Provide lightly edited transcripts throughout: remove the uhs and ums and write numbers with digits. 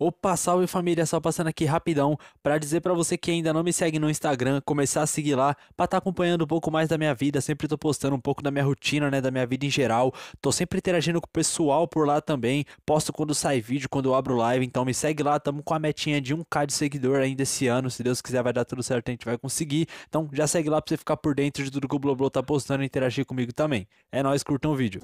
Opa, salve família, só passando aqui rapidão pra dizer pra você que ainda não me segue no Instagram, começar a seguir lá pra estar acompanhando um pouco mais da minha vida. Sempre tô postando um pouco da minha rotina, né, da minha vida em geral. Tô sempre interagindo com o pessoal por lá também. Posto quando sai vídeo, quando eu abro live, então me segue lá. Tamo com a metinha de 1K de seguidor ainda esse ano. Se Deus quiser vai dar tudo certo, a gente vai conseguir. Então já segue lá pra você ficar por dentro de tudo que o Bloblo tá postando e interagir comigo também. É nóis, curtam o vídeo.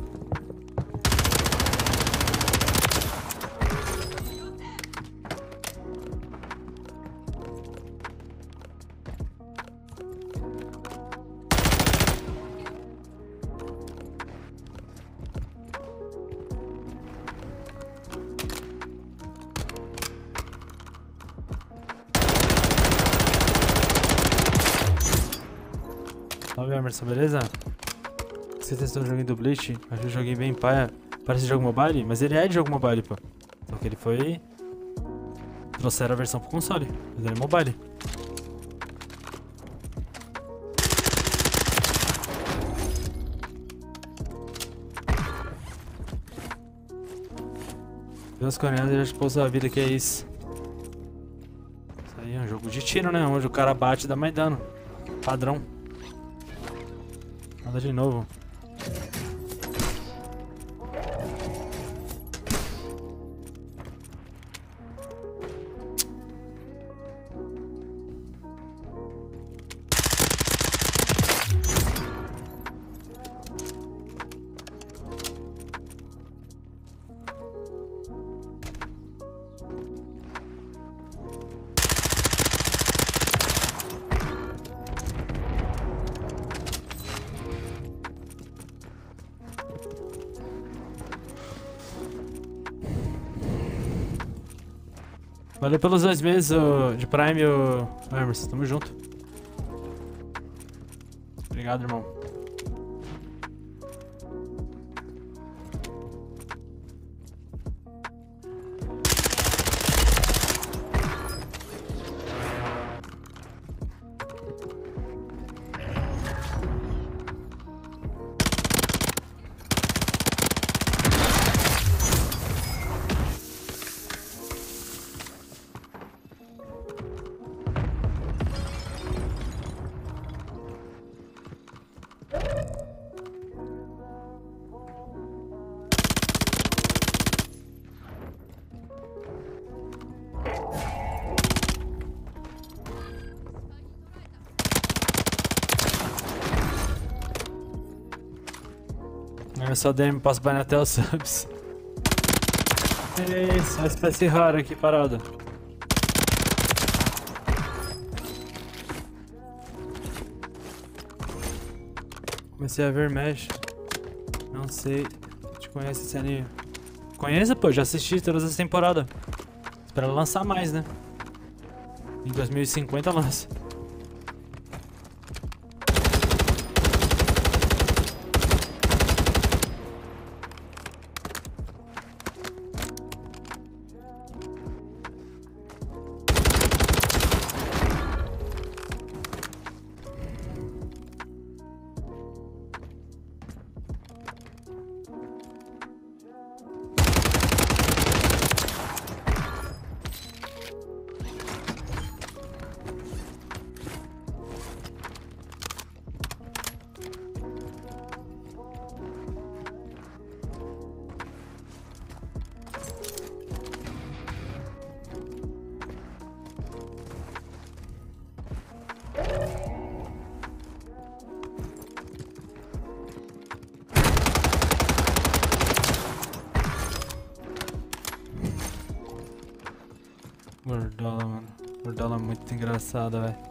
Salve Emerson, beleza? Você testou o joguinho do Bleach? Acho o joguinho bem paia. Parece jogo mobile, mas ele é de jogo mobile, pô. Só que ele foi... Trouxeram a versão pro console, mas ele é mobile. Os coreanos já pousam a vida, que é isso. Isso aí é um jogo de tiro, né? Onde o cara bate e dá mais dano. Padrão. Nada de novo. Valeu pelos 2 meses de Prime, Emerson. Tamo junto. Obrigado, irmão. Eu só DM, posso banir até os subs. É isso, uma espécie rara aqui parada. Comecei a ver Mesh. Não sei. Te conhece esse anime? Conheço, pô, já assisti todas as temporadas. Espera lançar mais, né? Em 2050 lança. Gordola, mano. Gordola é muito engraçada, velho.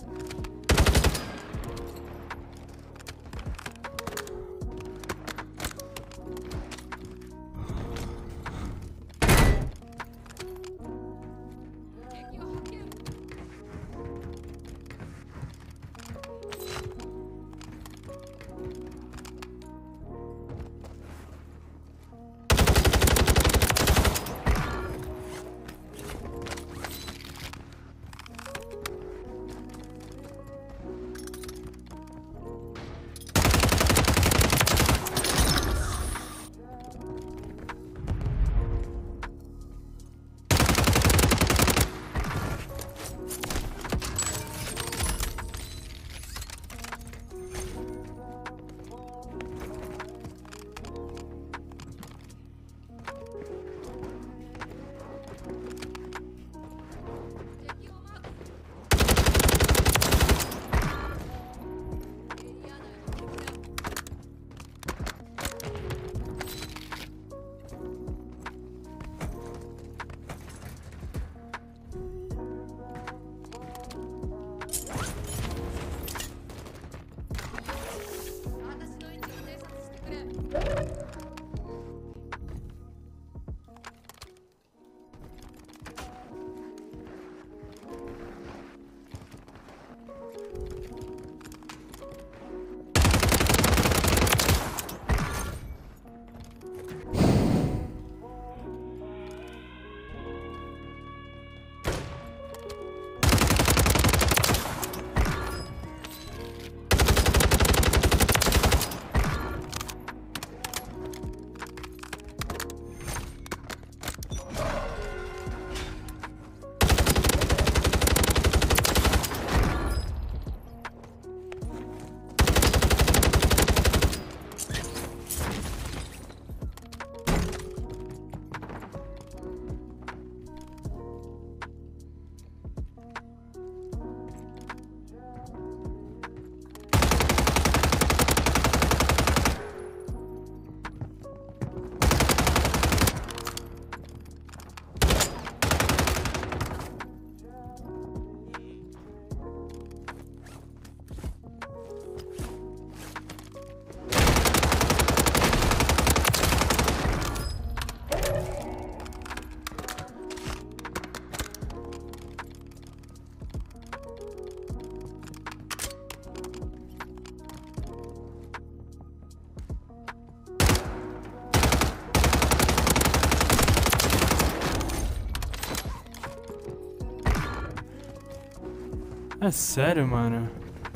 É sério, mano?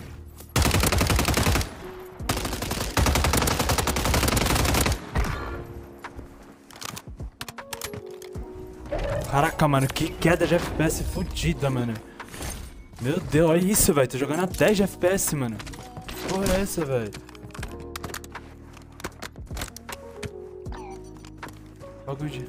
Caraca, mano, que queda de FPS fodida, mano. Meu Deus, olha isso, velho. Tô jogando a 10 de FPS, mano. Que porra é essa, velho? Bagulho de...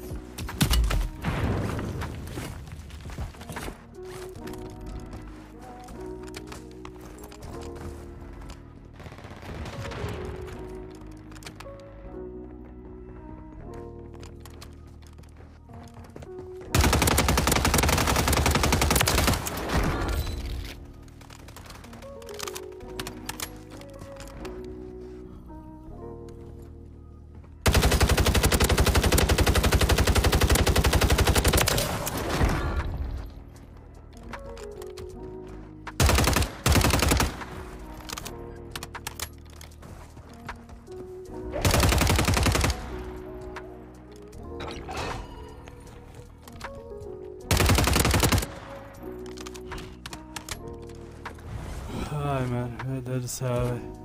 Ai, mano, meu Deus do céu, velho.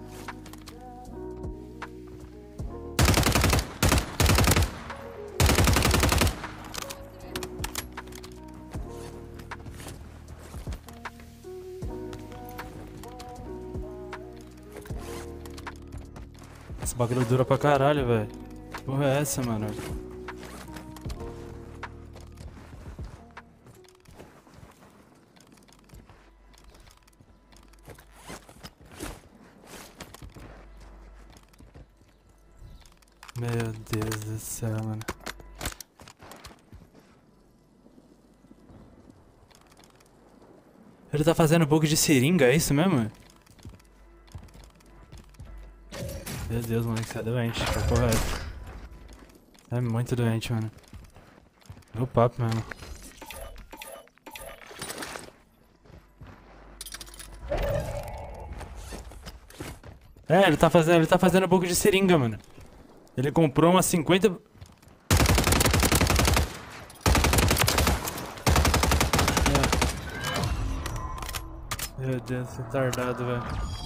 Esse bagulho dura pra caralho, velho. Que porra é essa, mano? Meu Deus do céu, mano. Ele tá fazendo bug de seringa, é isso mesmo? Meu Deus, mano, que você é doente, tá correto. É muito doente, mano. É o papo mesmo. É, ele tá fazendo bug de seringa, mano. Ele comprou umas 50... Meu Deus, retardado, velho.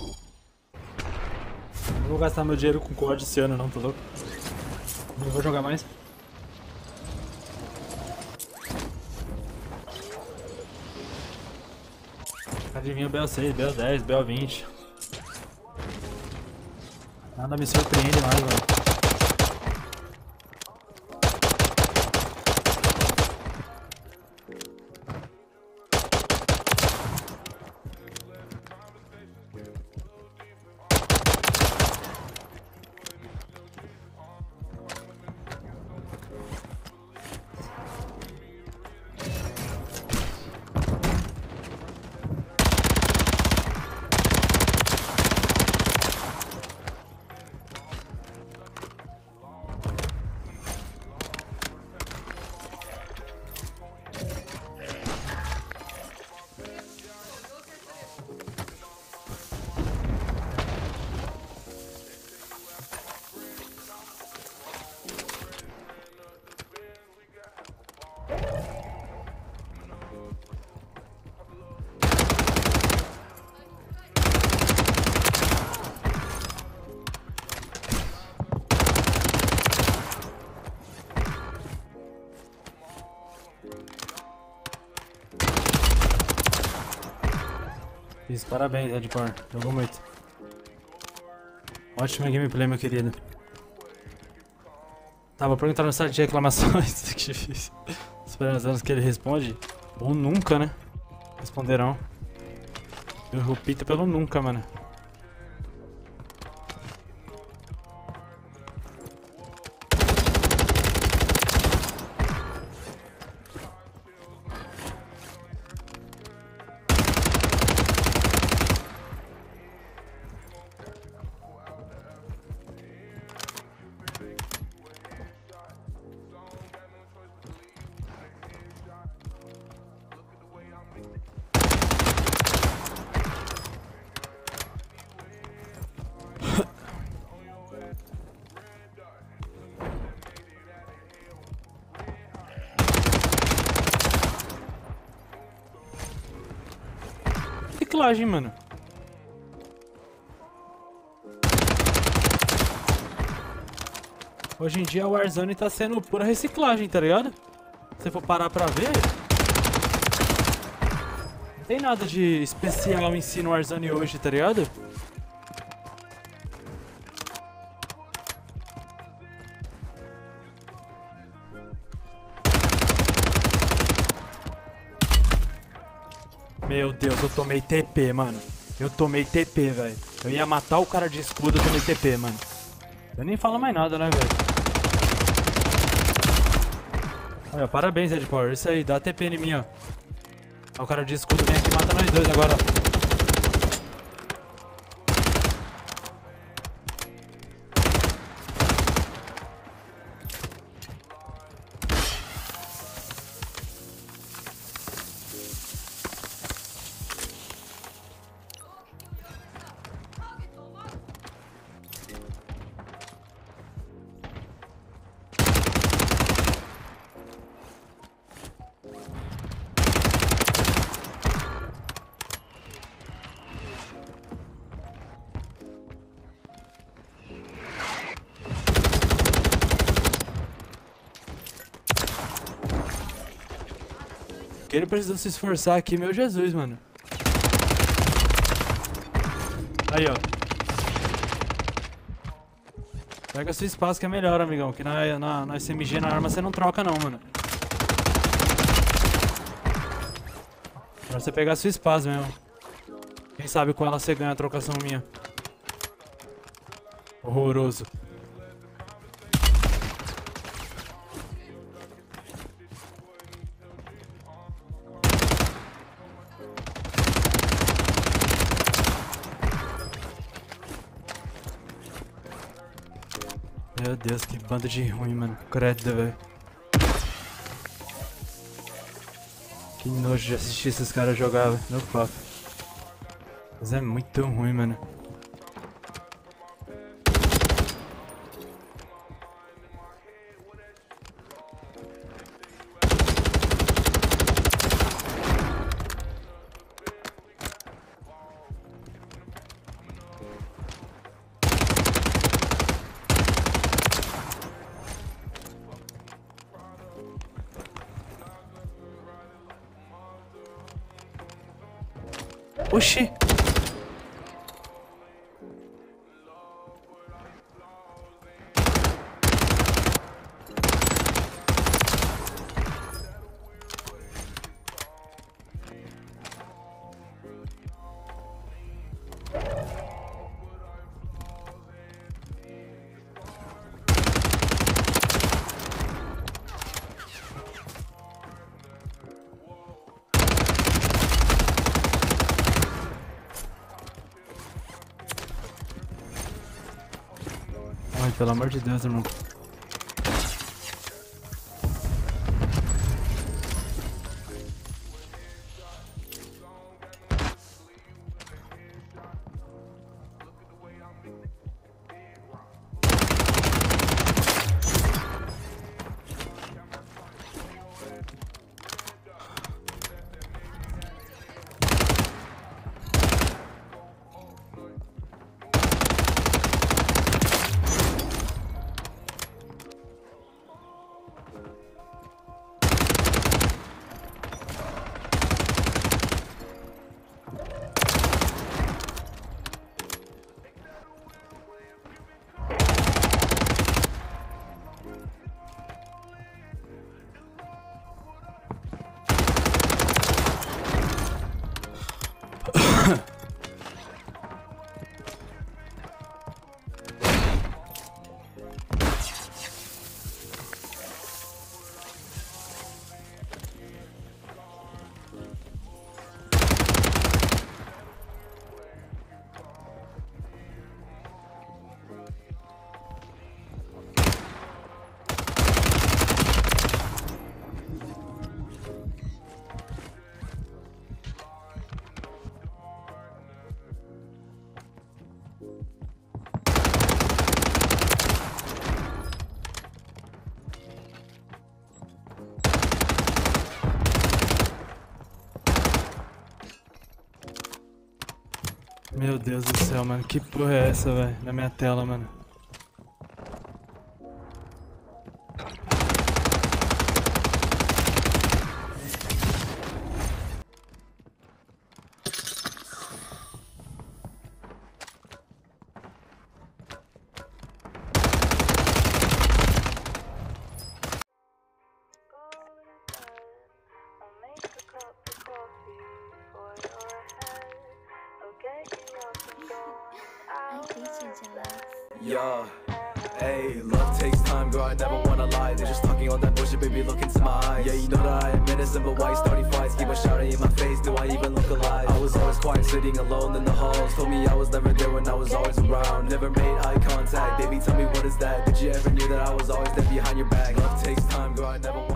Não vou gastar meu dinheiro com COD esse ano não, tá louco? Não vou jogar mais. Adivinha o BO6, BO10, BO20. Nada me surpreende mais, mano. Isso, parabéns, Edpor. Jogou muito. Ótima gameplay, meu querido. Tava perguntando no site de reclamações. Que difícil. Esperando que ele responde. Ou nunca, né? Responderão. Eu repito pelo nunca, mano. reciclagem, mano. Hoje em dia o Warzone tá sendo pura reciclagem, tá ligado? Se você for parar pra ver, não tem nada de especial em si no Warzone hoje, tá ligado? Meu Deus, eu tomei TP, mano. Eu tomei TP, velho. Eu ia matar o cara de escudo, eu tomei TP, mano. Eu nem falo mais nada, né, velho? Olha, parabéns, Red Power. Isso aí, dá TP em mim, ó. O cara de escudo vem aqui e mata nós dois agora, ó. Ele precisa se esforçar aqui, meu Jesus, mano. Aí, ó. Pega seu espaço que é melhor, amigão. Que na SMG, na arma, você não troca não, mano. Pra você pegar seu espaço mesmo. Quem sabe com ela você ganha a trocação minha. Horroroso. Meu Deus, que banda de ruim, mano. Credo, velho. Que nojo de assistir esses caras jogar, velho. No papo. Mas é muito ruim, mano. Oxi! Ai, pelo amor de Deus, irmão. Meu Deus do céu, mano. Que porra é essa, velho? Na minha tela, mano. Yeah, hey, love takes time, girl, I never wanna lie. They're just talking all that bullshit, baby, look into my eyes. Yeah, you know that I am innocent, but why you starting fights? Keep on shouting in my face, do I even look alive? I was always quiet, sitting alone in the halls. Told me I was never there when I was always around. Never made eye contact, baby, tell me what is that? Did you ever knew that I was always there behind your back? Love takes time, girl, I never wanna